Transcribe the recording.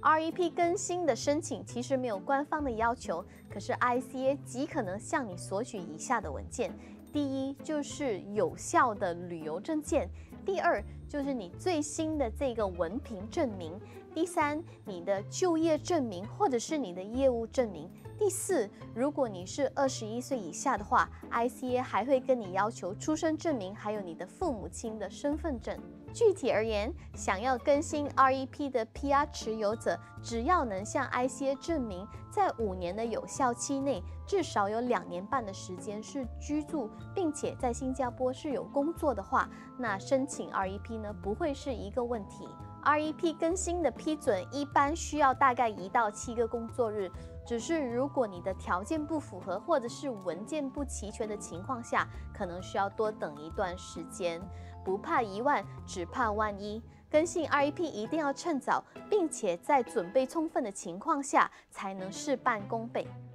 REP 更新的申请其实没有官方的要求，可是 ICA 极可能向你索取以下的文件：第一，就是有效的旅游证件；第二，就是你最新的这个文凭证明；第三，你的就业证明或者是你的业务证明；第四，如果你是21岁以下的话 ，ICA 还会跟你要求出生证明，还有你的父母亲的身份证。具体而言，想要更新 REP 的 PR 持有者，只要能向 ICA 证明，在5年的有效期内，至少有2年半的时间是居住，并且在新加坡是有工作的话，那申请 REP 呢不会是一个问题。REP 更新的批准一般需要大概1到7个工作日，只是如果你的条件不符合或者是文件不齐全的情况下，可能需要多等一段时间。不怕1万，只怕万一。更新 REP 一定要趁早，并且在准备充分的情况下，才能事半功倍。